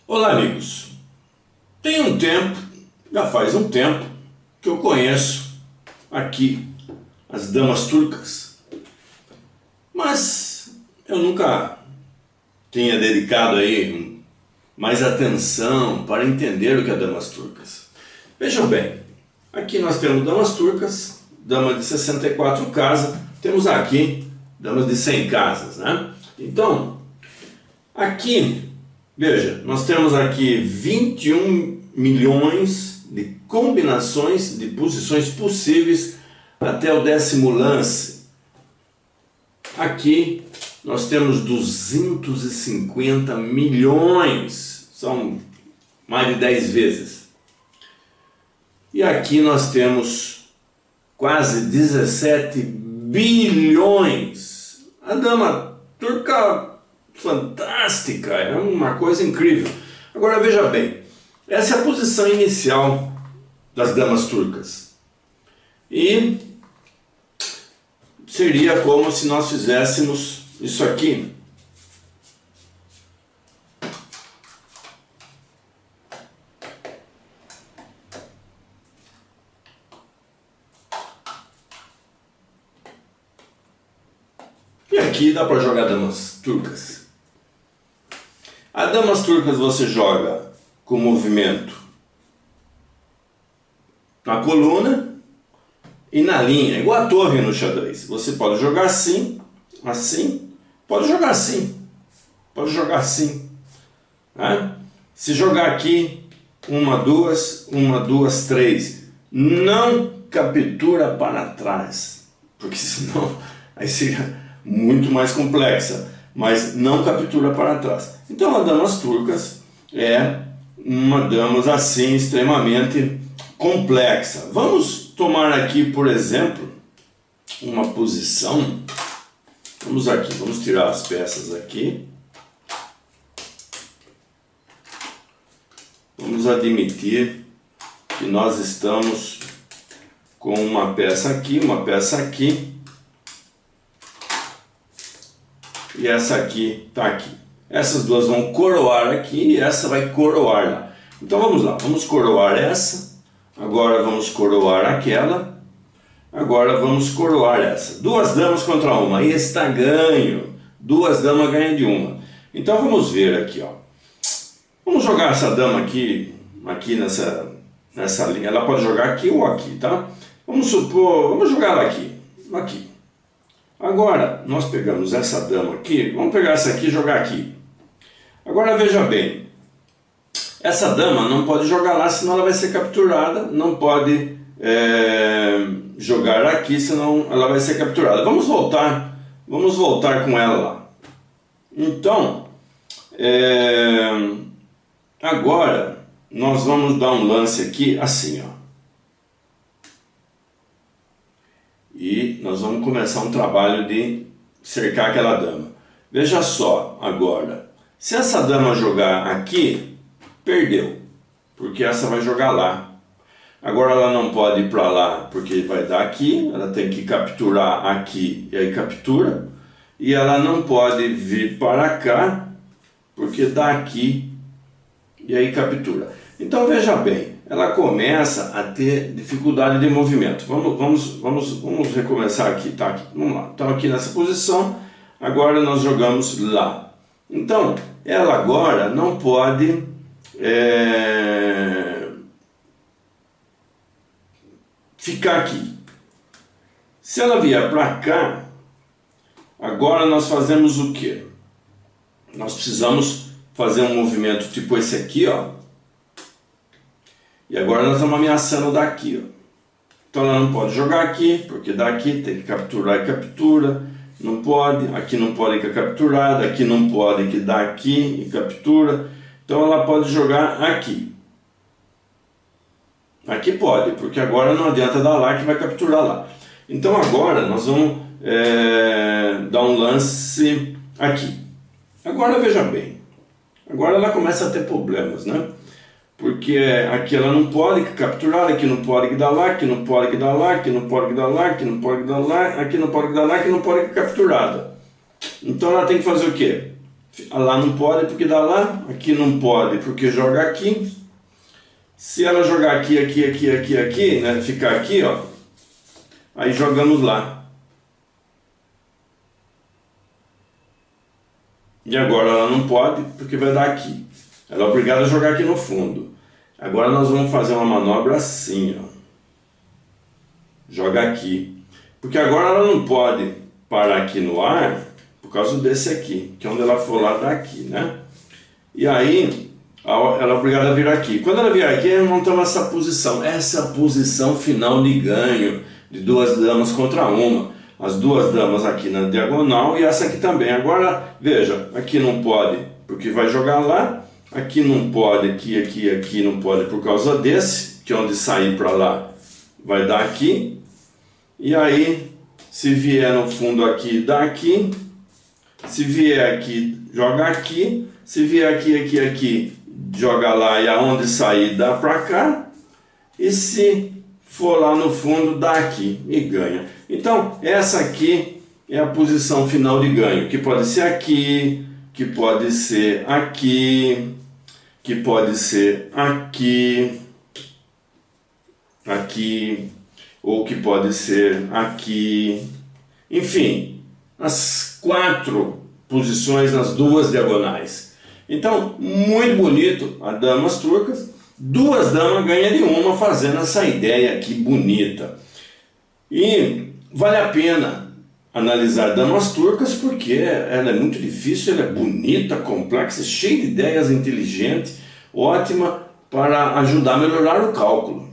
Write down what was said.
Olá, amigos. Tem um tempo, já faz um tempo, que eu conheço aqui as damas turcas, mas eu nunca tinha dedicado aí mais atenção para entender o que é damas turcas. Vejam bem, aqui nós temos damas turcas, dama de 64 casas, temos aqui damas de 100 casas, né? Então, aqui, veja, nós temos aqui 21 milhões de combinações de posições possíveis até o 10º lance. Aqui nós temos 250 milhões, são mais de 10 vezes. E aqui nós temos quase 17 bilhões. A dama turca fantástica, é uma coisa incrível. Agora veja bem, essa é a posição inicial das damas turcas. E seria como se nós fizéssemos isso aqui. E aqui dá para jogar damas turcas. As damas turcas você joga com movimento na coluna e na linha, igual a torre no xadrez. Você pode jogar assim, assim, pode jogar assim, pode jogar assim, né? Se jogar aqui, 1, 2, 1, 2, 3, não captura para trás, porque senão aí seria muito mais complexa, mas não captura para trás. Então a damas turcas é uma damas assim extremamente complexa. Vamos tomar aqui, por exemplo, uma posição. Vamos aqui, vamos tirar as peças aqui. Vamos admitir que nós estamos com uma peça aqui, uma peça aqui. E essa aqui está aqui. Essas duas vão coroar aqui e essa vai coroar lá. Então vamos lá, vamos coroar essa. Agora vamos coroar aquela. Agora vamos coroar essa. Duas damas contra uma. Aí está ganho. Duas damas ganham de uma. Então vamos ver aqui, ó. Vamos jogar essa dama aqui nessa linha. Ela pode jogar aqui ou aqui, tá? Vamos supor, vamos jogar ela aqui. Aqui. Agora, nós pegamos essa dama aqui, vamos pegar essa aqui e jogar aqui. Agora veja bem, essa dama não pode jogar lá, senão ela vai ser capturada, não pode jogar aqui, senão ela vai ser capturada. Vamos voltar com ela lá. Então, agora nós vamos dar um lance aqui assim, ó. E nós vamos começar um trabalho de cercar aquela dama. Veja só agora, se essa dama jogar aqui, perdeu, porque essa vai jogar lá. Agora ela não pode ir para lá, porque vai dar aqui, ela tem que capturar aqui, e aí captura. E ela não pode vir para cá, porque dá aqui, e aí captura. Então veja bem, ela começa a ter dificuldade de movimento. Vamos recomeçar aqui, tá? Vamos lá. Então aqui nessa posição, agora nós jogamos lá. Então ela agora não pode ficar aqui. Se ela vier para cá, agora nós fazemos o quê? Nós precisamos fazer um movimento tipo esse aqui, ó. E agora nós estamos ameaçando daqui, ó. Então ela não pode jogar aqui, porque daqui tem que capturar e captura. Não pode, aqui não pode que é capturada, aqui não pode que dá aqui e captura. Então ela pode jogar aqui. Aqui pode, porque agora não adianta dar lá que vai capturar lá. Então agora nós vamos dar um lance aqui. Agora veja bem, agora ela começa a ter problemas, né? Porque aqui ela não pode capturar, aqui não pode que dar lá, aqui não pode que dar lá, aqui não pode que dar lá, aqui não pode que dar lá, aqui não pode que dar lá, aqui não pode que capturada. Então ela tem que fazer o quê? Lá não pode porque dá lá, aqui não pode porque joga aqui. Se ela jogar aqui, né, ficar aqui, ó, aí jogamos lá. E agora ela não pode porque vai dar aqui. Ela é obrigada a jogar aqui no fundo. Agora nós vamos fazer uma manobra assim, ó. Joga aqui. Porque agora ela não pode parar aqui no ar por causa desse aqui, que é onde ela for lá dá aqui, né? E aí ela é obrigada a vir aqui. Quando ela vier aqui, nós temos essa posição. Essa é a posição final de ganho de duas damas contra uma. As duas damas aqui na diagonal e essa aqui também. Agora, veja, aqui não pode porque vai jogar lá. Aqui não pode, aqui não pode por causa desse, que é onde sair para lá vai dar aqui. E aí, se vier no fundo aqui, dá aqui. Se vier aqui, joga aqui. Se vier aqui, joga lá e aonde sair dá para cá. E se for lá no fundo, dá aqui e ganha. Então, essa aqui é a posição final de ganho, que pode ser aqui, que pode ser aqui, que pode ser aqui, aqui, ou que pode ser aqui. Enfim, as 4 posições nas duas diagonais. Então, muito bonito a damas turcas. 2 damas ganham de uma fazendo essa ideia aqui bonita. E vale a pena analisar damas turcas porque ela é muito difícil, ela é bonita, complexa, cheia de ideias, inteligente, ótima para ajudar a melhorar o cálculo.